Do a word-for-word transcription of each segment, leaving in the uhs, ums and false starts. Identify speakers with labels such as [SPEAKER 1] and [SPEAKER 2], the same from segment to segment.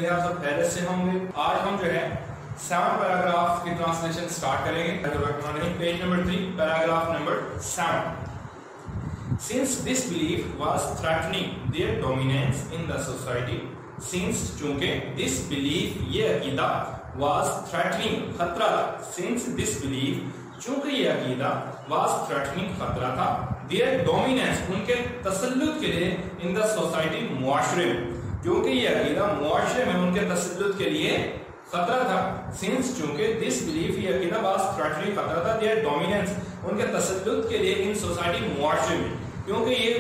[SPEAKER 1] لحاظ سے پہلے سے ہوں گے. آج ہم جو ہے سیون پیراگراف کی ٹرانسلیشن سٹارٹ کریں گے. Page number three paragraph number seven. Since this belief was threatening their dominance in the society, since چونکہ this belief یہ عقیدہ was threatening خطرہ تھا, since this belief چونکہ یہ عقیدہ was threatening خطرہ تھا, their dominance ان کے تسلط کے لیے in the society معاشرے میں, کیونکہ یہ عقیدہ معاشرے میں ان کے تسلط کے لیے خطرہ تھا. since چونکہ this belief یہ عقیدہ was threatening خطرہ تھا, their dominance ان کے تسلط کے لیے in society معاشرے میں, کیونکہ یہ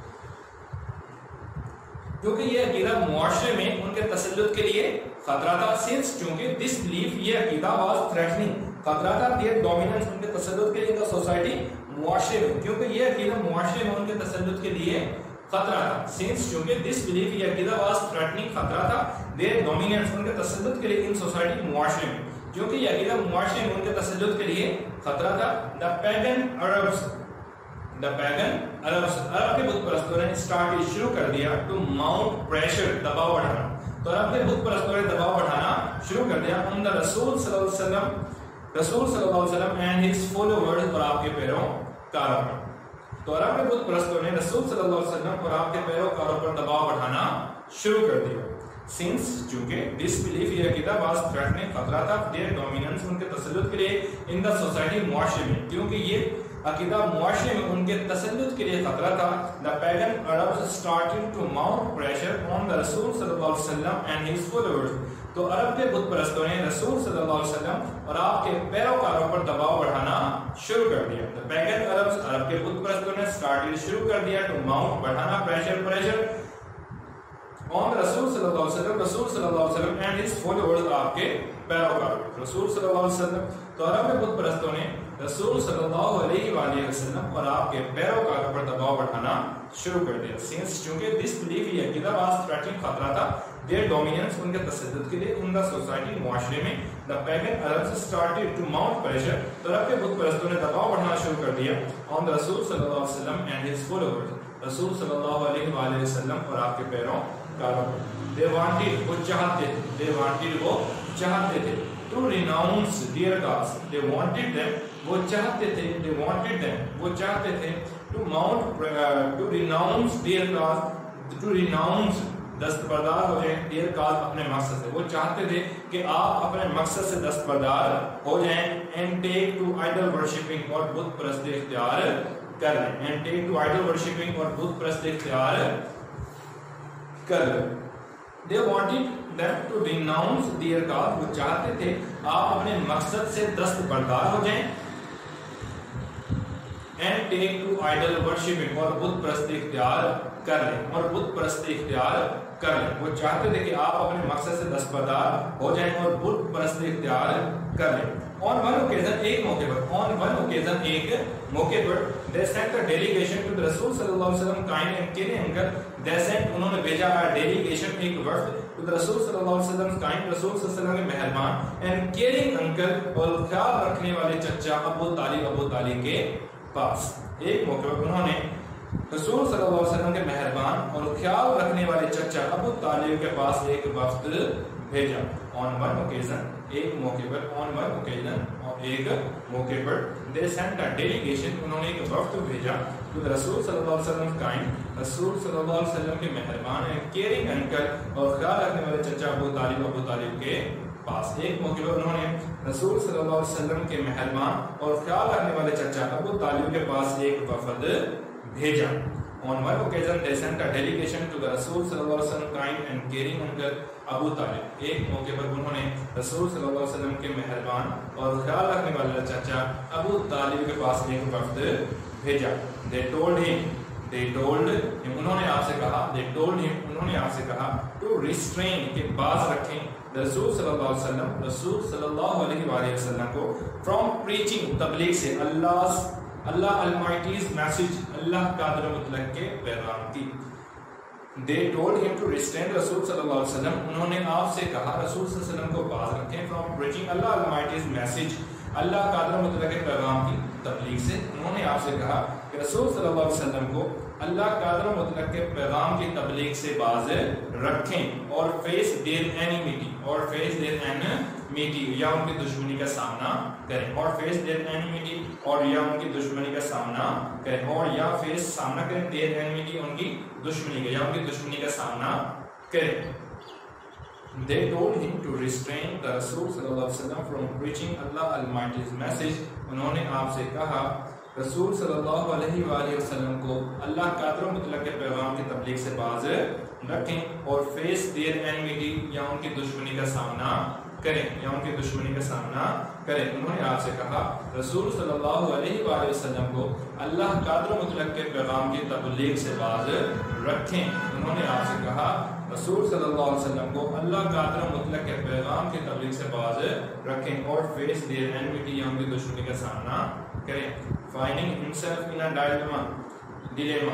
[SPEAKER 1] کیونکہ یہ عقیدہ معاشرے میں ان کے تسلط کے لیے خطرہ تھا. since چونکہ this belief یہ عقیدہ was threatening خطرہ تھا, their dominance ان کے تسلط کے لیے in the society معاشرے میں, کیونکہ یہ عقیدہ معاشرے میں ان کے تسلط کے لیے خطرہ تھا. since چونکہ this belief یہ عقیدہ was threatening خطرہ تھا, their dominance ان کے تسلط کے لیے in society معاشرے میں, کیونکہ یہ عقیدہ معاشرے میں ان کے تسلط کے لیے خطرہ تھا. the pagan Arabs The pagan Arabs عرب کے بت پرستوں نے اسٹارٹ شروع کر دیا to mount pressure دباؤ بڑھانا. تو عرب کے بت پرستوں نے دباؤ بڑھانا شروع کر دیا on the رسول صلی اللہ علیہ وسلم رسول صلی اللہ علیہ وسلم and his followers اور آپ کے پیروکاروں پر. تو عرب کے بت پرستوں نے رسول صلی اللہ علیہ وسلم اور آپ کے پیروکاروں پر دباؤ بڑھانا شروع کر دیا. since چونکہ this belief یہ عقیدہ was threatening خطرہ تھا, their dominance ان کے تسلط کے لیے in the society معاشرے میں, کیونکہ یہ عقیدہ معاشرے میں ان کے تسلط کے لیے خطرہ تھا. the pagan Arabs started to mount pressure on the رسول صلی اللہ علیہ وسلم and his followers. تو عرب کے بت پرستوں نے رسول صلی اللہ علیہ وسلم اور آپ کے پیروکاروں پر دباؤ بڑھانا شروع کر دیا. the pagan Arabs عرب کے بت پرستوں نے started شروع کر دیا to mount بڑھانا pressure pressure on the رسول صلی اللہ علیہ وسلم رسول صلی اللہ علیہ وسلم and his followers آپ کے پیروکار رسول صلی اللہ علیہ وسلم. تو عرب کے بت پرستوں نے رسول صلی اللہ علیہ وآلہ وسلم اور آپ کے پیروکاروں پر دباؤ بڑھانا شروع کر دیا. since چونکہ this belief یہ عقیدہ was threatening خطرہ تھا, their dominance ان کے تسلط کے لیے in the society معاشرے میں, the pagan Arabs started to mount pressure. تو عرب کے بت پرستوں نے دباؤ بڑھانا شروع کر دیا on the رسول صلی اللہ علیہ وسلم and his followers رسول صلی اللہ علیہ وآلہ وسلم اور آپ کے پیروکاروں پر. they wanted وہ چاہتے تھے they wanted وہ چاہتے تھے to renounce their cause. they wanted them وہ چاہتے تھے they wanted them وہ چاہتے تھے to mount uh, to renounce their cause to renounce دستبردار ہو جائیں their cause اپنے مقصد سے. وہ چاہتے تھے کہ آپ اپنے مقصد سے دستبردار ہو جائیں and take to idol worshipping اور بت پرستی اختیار کر لیں and take to idol worshipping اور بت پرستی اختیار کر لیں. they wanted them to renounce their cause وہ چاہتے تھے آپ اپنے مقصد سے دستبردار ہو جائیں and take to idol worshipping اور بت پرستی اختیار کر لیں اور بت پرستی اختیار کر لیں. وہ چاہتے تھے کہ آپ اپنے مقصد سے دستبردار ہو جائیں اور بت پرستی اختیار کر لیں. on one occasion ایک موقع پر on one occasion ایک موقع پر they sent a delegation to the رسول صلی اللہ علیہ وسلم kind and caring uncle. they sent انہوں نے بھیجا a delegation ایک وفد to the رسول صلی اللہ علیہ وسلم kind رسول صلی اللہ علیہ وسلم کے مہربان and caring uncle اور خیال رکھنے والے چچا ابو طالب ابو طالب کے پاس. ایک موقع پر انہوں نے رسول صلی اللہ علیہ وسلم کے مہربان اور خیال رکھنے والے چچا ابو طالب کے پاس ایک وفد بھیجا. on one occasion ایک موقع پر on one occasion اور ایک موقع پر they sent a delegation انہوں نے ایک وفد بھیجا to the رسول صلی اللہ علیہ وسلم kind رسول صلی اللہ علیہ وسلم کے مہربان and caring uncle اور خیال رکھنے والے چچا ابو طالب ابو طالب کے پاس. ایک موقع پر انہوں نے رسول صلی اللہ علیہ وسلم کے مہربان اور خیال رکھنے والے چچا ابو طالب کے پاس ایک وفد بھیجا. on one occasion they sent a delegation to the رسول صلی اللہ علیہ وسلم kind and caring uncle ابو طالب. ایک موقع پر انہوں نے رسول صلی اللہ علیہ وسلم کے مہربان اور خیال رکھنے والے چچا ابو طالب کے پاس ایک وفد بھیجا. they told him they told him انہوں نے آپ سے کہا they told him انہوں نے آپ سے کہا to restrain کہ باز رکھیں رسول صلی اللہ علیہ وسلم رسول صلی اللہ علیہ وآلہ وسلم کو from preaching تبلیغ سے اللہ اللہ Almighty's message اللہ قادر مطلق کے پیغام کی. they told him to restrain رسول صلی اللہ علیہ وسلم انہوں نے آپ سے کہا رسول صلی اللہ علیہ وسلم کو باز رکھیں from preaching Allah Almighty's message اللہ قادر مطلق کے پیغام کی تبلیغ سے. انہوں نے آپ سے کہا کہ رسول صلی اللہ علیہ وسلم کو اللہ قادر و مطلق کے پیغام کی تبلیغ سے باز رکھیں اور فیس دیر اینیمیٹی اور فیس دیر اینیمیٹی یا ان کی دشمنی کا سامنا کریں اور فیس دیر اینیمیٹی اور یا ان کی دشمنی کا سامنا کریں اور یا فیس سامنا کریں دیر اینیمیٹی ان کی دشمنی کا یا ان کی دشمنی کا سامنا کریں. They told him to restrain the Rasul صلی اللہ علیہ وسلم from preaching Allah Almighty's message. انہوں نے آپ سے کہا رسول صلی اللہ علیہ وآلہ وسلم کو اللہ قادر و مطلق کے پیغام کی تبلیغ سے باز رکھیں اور فیس دیر اینیمیٹی یا ان کی دشمنی کا سامنا کریں یا ان کی دشمنی کا سامنا کریں. انہوں نے آپ سے کہا رسول صلی اللہ علیہ وآلہ وسلم کو اللہ قادر و مطلق کے پیغام کی تبلیغ سے باز رکھیں. انہوں نے آپ سے کہا رسول صلی اللہ علیہ وسلم کو اللہ قادر و مطلق کے پیغام کی تبلیغ سے باز رکھیں اور فیس دیر اینیمیٹی یا ان کی دشمنی کا سامنا کریں. Finding himself in a dilemma, dilemma.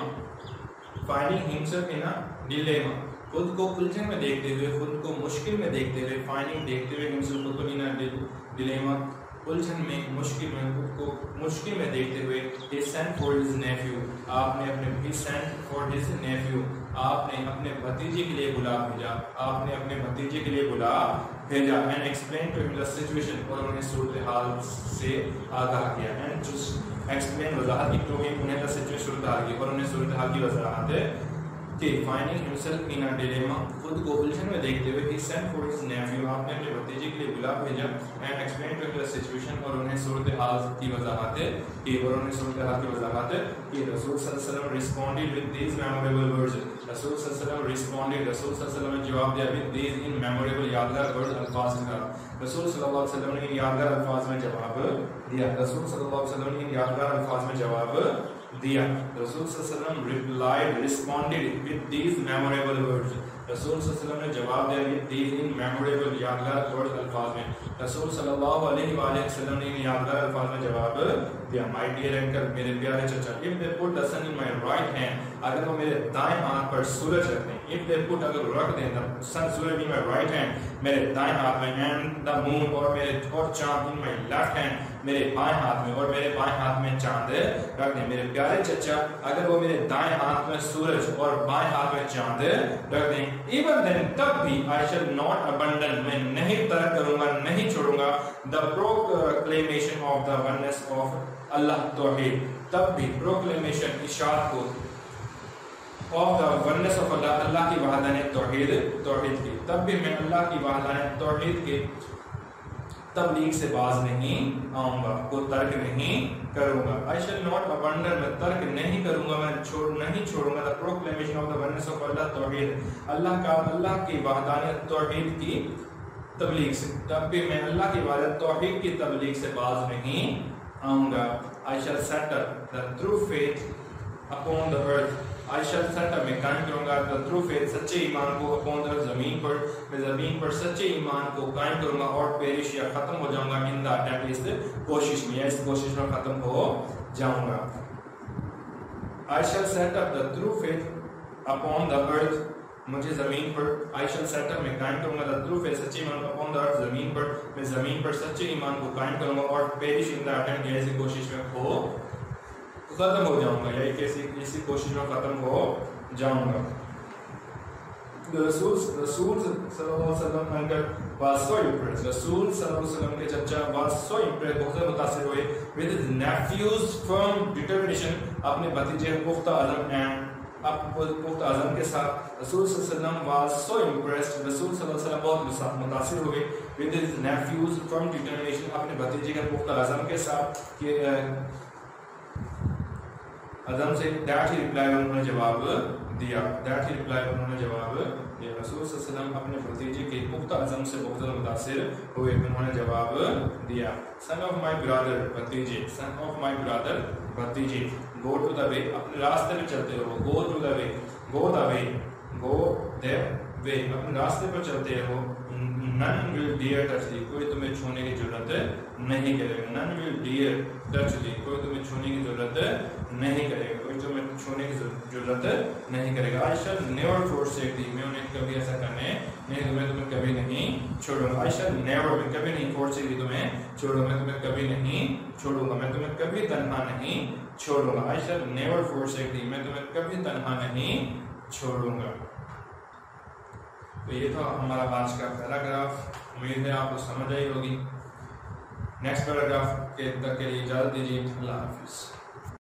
[SPEAKER 1] Finding himself in a dilemma. خود کو الجھن میں دیکھتے ہوئے, خود کو مشکل میں دیکھتے ہوئے, finding دیکھتے ہوئے himself خود کو in a dilemma, الجھن میں, مشکل میں, خود کو مشکل میں دیکھتے ہوئے, he sent for his nephew. آپ نے اپنے he sent for his nephew. آپ نے اپنے بھتیجے کے لیے بلا بھیجا. آپ نے اپنے بھتیجے کے لیے بلا بھیجا. And explained to him the situation. اور انہیں صورتحال سے آگاہ کیا. And just explain وضاحت کی تو انہیں the situation صورتحال کی اور انہیں صورتحال کی وضاحت کہ finding himself in a dilemma, خود کو الجھن میں دیکھتے ہوئے he sent for his nephew. آپ نے اپنے بھتیجے کے لیے بلا بھیجا. And explained to him the situation. اور انہیں صورتحال کی وضاحت کی اور انہیں صورتحال کی وضاحت کہ رسول صلی اللہ علیہ وسلم responded with these memorable words. رسول صلی اللہ علیہ وسلم responded. رسول صلی اللہ علیہ وسلم نے جواب دیا with these in memorable یادگار words الفاظ کا. رسول صلی اللہ علیہ وسلم نے ان یادگار الفاظ میں جواب دیا. رسول صلی اللہ علیہ وسلم نے ان یادگار الفاظ میں جواب دیا. رسول صلی اللہ علیہ وسلم replied, responded with these memorable words. رسول صلی اللہ علیہ وسلم نے جواب دیا with these in memorable یادگار words الفاظ میں. رسول صلی اللہ علیہ وآلہ وسلم نے ان یادگار الفاظ میں جواب دیا. My dear uncle, میرے پیارے چچا, if they put the sun in my right hand, اگر وہ میرے دائیں ہاتھ پر سورج رکھ دیں, if they put اگر رکھ دیں the sun سورج in my right hand, میرے دائیں ہاتھ میں, and the moon اور میرے اور چاند in my left hand, میرے بائیں ہاتھ میں اور میرے بائیں ہاتھ میں چاند رکھ دیں. میرے پیارے چچا, اگر وہ میرے دائیں ہاتھ میں سورج اور بائیں ہاتھ میں چاند رکھ دیں, even then تب بھی I shall not abandon, میں نہیں ترک کروں گا, نہیں چھوڑوں گا the proclamation of the oneness of اللہ توحید, تب بھی proclamation اشاعت کو of the oneness of اللہ, اللہ کی وحدانیت توحید توحید کی, تب بھی میں اللہ کی وحدانیت توحید کے تبلیغ سے باز نہیں آؤں گا, کو ترک نہیں کروں گا. I shall not abandon, میں ترک نہیں کروں گا, میں چھوڑ نہیں چھوڑوں گا the proclamation of the oneness of اللہ توحید, اللہ کا اللہ کی وحدانیت توحید کی تبلیغ سے, تب بھی میں اللہ کی وحدانیت توحید کی تبلیغ سے باز نہیں آؤں گا. I shall set up the true faith upon the earth. I shall set up, میں قائم کروں گا the true faith, سچے ایمان کو upon the earth, زمین پر, میں زمین پر سچے ایمان کو قائم کروں گا اور پیرش یا ختم ہو جاؤں گا in the attempt, اس کوشش میں یا اس کوشش میں ختم ہو جاؤں گا. I shall set up the true faith upon the earth, مجھے زمین پر, I shall set up, میں قائم کروں گا the true faith, سچے ایمان کو upon the earth, زمین پر, میں زمین پر سچے ایمان کو قائم کروں گا اور پیرش in the attempt, یا ایسی کوشش میں ہو ختم ہو جاؤں گا یا ایسی ایسی کوشش میں ختم ہو جاؤں گا. رسول رسول صلی اللہ علیہ وسلم انکل was so impressed. رسول صلی اللہ علیہ وسلم کے چچا was so impressed, بہت زیادہ متاثر ہوئے with his nephew's firm determination, اپنے بھتیجے پختہ عزم and پختہ عزم کے ساتھ. رسول صلی اللہ علیہ وسلم was so impressed, رسول صلی اللہ علیہ وسلم بہت متاثر ہوئے with his nephew's firm determination, اپنے بھتیجے کے پختہ عزم کے ساتھ کہ عزم سے that he replied, انہوں نے جواب دیا, that he replied, انہوں نے جواب دیا. رسول صلی اللہ علیہ وسلم اپنے بھتیجے کے پختہ عزم سے بہت زیادہ متاثر ہوئے, انہوں نے جواب دیا. Son of my brother, بھتیجے, son of my brother, بھتیجے, go to the way, اپنے راستے پہ چلتے رہو, go to the way, go the way, go the way, اپنے راستے پر چلتے رہو, none will dare touch thee, کوئی تمہیں چھونے کی ضرورت نہیں کرے گا. none will dare touch thee, کوئی تمہیں چھونے کی ضرورت نہیں کرے گا, کوئی تمہیں چھونے کی ضرورت نہیں کرے گا. I shall never forsake thee, میں انہیں کبھی ایسا کرنے نہیں, میں تمہیں کبھی نہیں چھوڑوں گا. I shall never, میں کبھی نہیں forsake thee, تمہیں چھوڑوں گا, میں تمہیں کبھی نہیں چھوڑوں گا, میں تمہیں کبھی تنہا نہیں چھوڑوں گا. I shall never forsake thee, میں تمہیں کبھی تنہا نہیں چھوڑوں گا. تو یہ تو ہمارا آج کا پیراگراف, امید ہے آپ کو سمجھ آئی ہوگی. نیکسٹ پیراگراف کے تک کے لیے اجازت دیجیے. اللہ حافظ.